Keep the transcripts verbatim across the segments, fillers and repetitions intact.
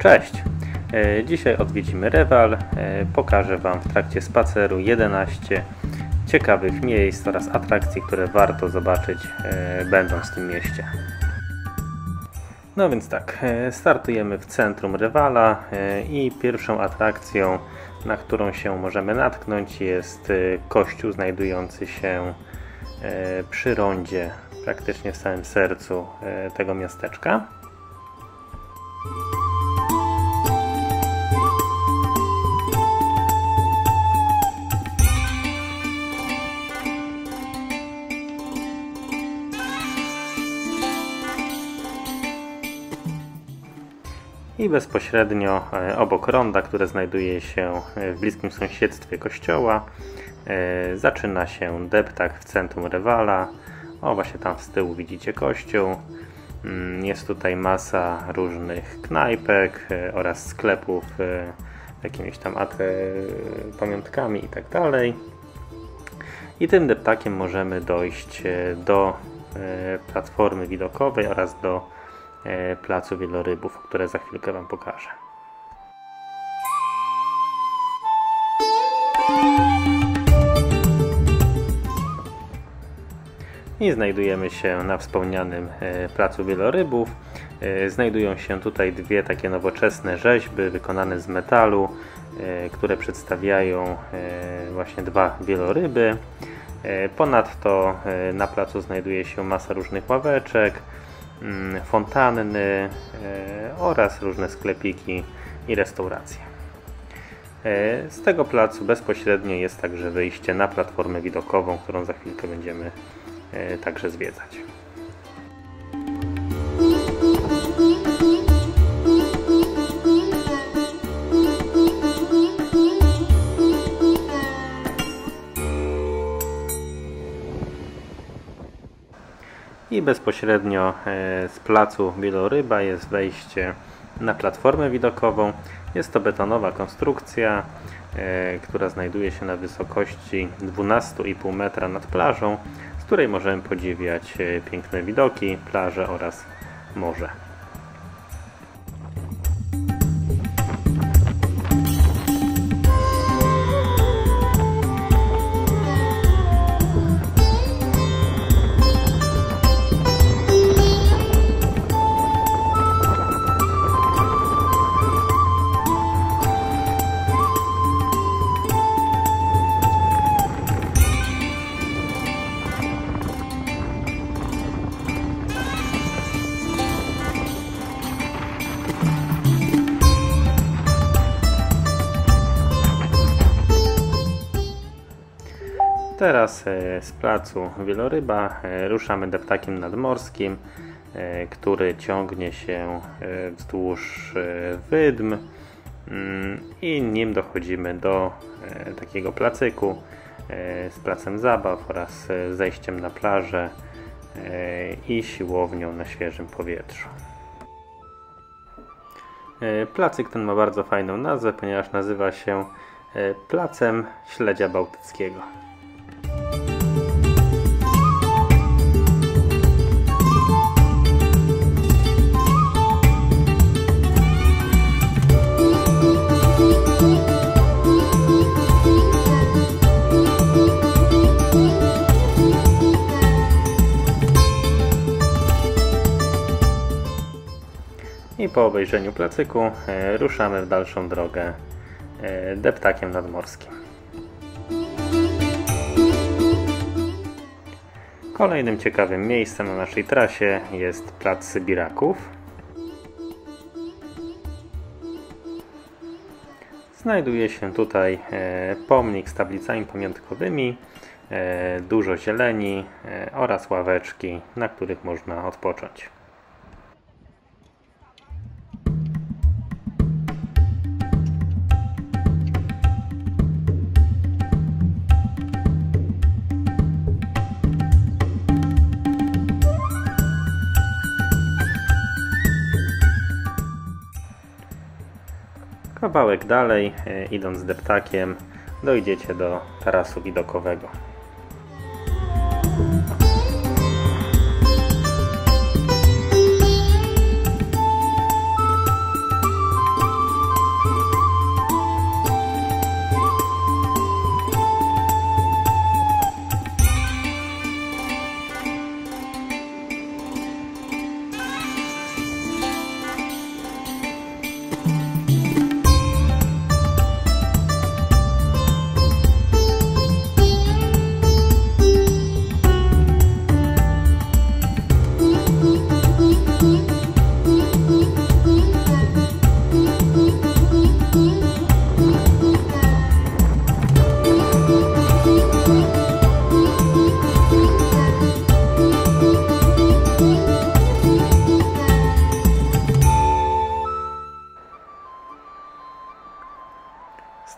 Cześć! Dzisiaj odwiedzimy Rewal. Pokażę Wam w trakcie spaceru jedenaście ciekawych miejsc oraz atrakcji, które warto zobaczyć będąc w tym mieście. No więc tak, startujemy w centrum Rewala i pierwszą atrakcją, na którą się możemy natknąć, jest kościół znajdujący się przy rondzie, praktycznie w samym sercu tego miasteczka. I bezpośrednio obok ronda, które znajduje się w bliskim sąsiedztwie kościoła, zaczyna się deptak w centrum Rewala. O, właśnie tam z tyłu widzicie kościół. Jest tutaj masa różnych knajpek oraz sklepów z jakimiś tam pamiątkami i tak dalej. I tym deptakiem możemy dojść do platformy widokowej oraz do placu wielorybów, które za chwilkę Wam pokażę. I znajdujemy się na wspomnianym placu wielorybów. Znajdują się tutaj dwie takie nowoczesne rzeźby wykonane z metalu, które przedstawiają właśnie dwa wieloryby. Ponadto na placu znajduje się masa różnych ławeczek, fontanny oraz różne sklepiki i restauracje. Z tego placu bezpośrednio jest także wyjście na platformę widokową, którą za chwilkę będziemy także zwiedzać. I bezpośrednio z placu Wieloryba jest wejście na platformę widokową. Jest to betonowa konstrukcja, która znajduje się na wysokości dwanaście i pół metra nad plażą, z której możemy podziwiać piękne widoki, plaże oraz morze. Teraz z placu Wieloryba ruszamy deptakiem nadmorskim, który ciągnie się wzdłuż wydm i nim dochodzimy do takiego placyku z placem zabaw oraz zejściem na plażę i siłownią na świeżym powietrzu. Placyk ten ma bardzo fajną nazwę, ponieważ nazywa się Placem Śledzia Bałtyckiego. I po obejrzeniu placyku e, ruszamy w dalszą drogę e, deptakiem nadmorskim. Kolejnym ciekawym miejscem na naszej trasie jest plac Sybiraków. Znajduje się tutaj e, pomnik z tablicami pamiątkowymi, e, dużo zieleni e, oraz ławeczki, na których można odpocząć. Kawałek dalej, idąc deptakiem, dojdziecie do tarasu widokowego.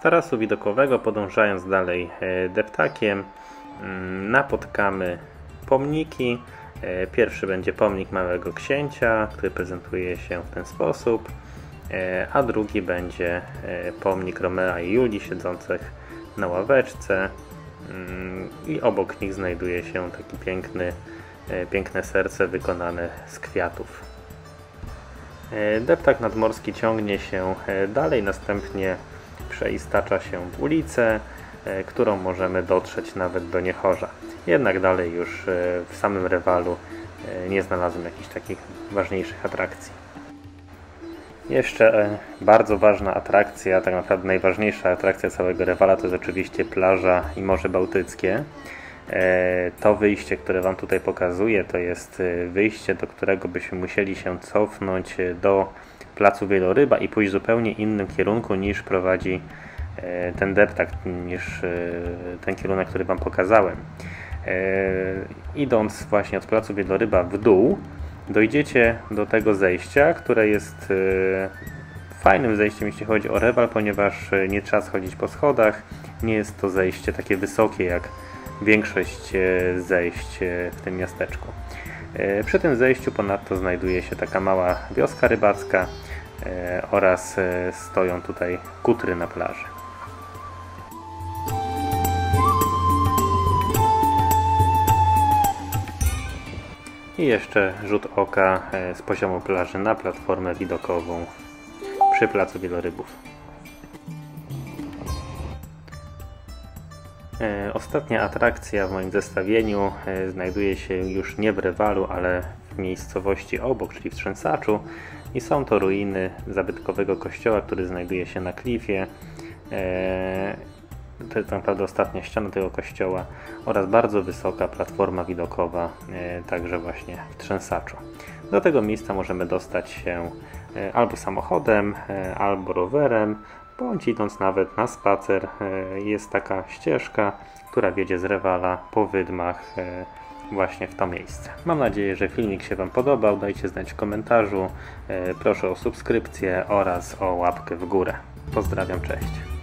tarasu widokowego, podążając dalej deptakiem, napotkamy pomniki. Pierwszy będzie pomnik Małego Księcia, który prezentuje się w ten sposób, a drugi będzie pomnik Romea i Julii siedzących na ławeczce i obok nich znajduje się taki piękny, piękne serce wykonane z kwiatów. Deptak nadmorski ciągnie się dalej, następnie przeistacza się w ulicę, którą możemy dotrzeć nawet do Niechorza. Jednak dalej już w samym Rewalu nie znalazłem jakichś takich ważniejszych atrakcji. Jeszcze bardzo ważna atrakcja, tak naprawdę najważniejsza atrakcja całego Rewala to jest oczywiście plaża i Morze Bałtyckie. To wyjście, które Wam tutaj pokazuję, to jest wyjście, do którego byśmy musieli się cofnąć do placu Wieloryba i pójść w zupełnie innym kierunku niż prowadzi ten deptak, niż ten kierunek, który Wam pokazałem. Idąc właśnie od placu Wieloryba w dół, dojdziecie do tego zejścia, które jest fajnym zejściem, jeśli chodzi o Rewal, ponieważ nie trzeba schodzić po schodach, nie jest to zejście takie wysokie jak większość zejść w tym miasteczku. Przy tym zejściu ponadto znajduje się taka mała wioska rybacka oraz stoją tutaj kutry na plaży. I jeszcze rzut oka z poziomu plaży na platformę widokową przy placu Wielorybów. Ostatnia atrakcja w moim zestawieniu znajduje się już nie w Rewalu, ale w miejscowości obok, czyli w Trzęsaczu, i są to ruiny zabytkowego kościoła, który znajduje się na klifie. To jest naprawdę ostatnia ściana tego kościoła oraz bardzo wysoka platforma widokowa, także właśnie w Trzęsaczu. Do tego miejsca możemy dostać się albo samochodem, albo rowerem, bądź idąc nawet na spacer. Jest taka ścieżka, która wiedzie z Rewala po wydmach właśnie w to miejsce. Mam nadzieję, że filmik się Wam podobał. Dajcie znać w komentarzu. Proszę o subskrypcję oraz o łapkę w górę. Pozdrawiam, cześć.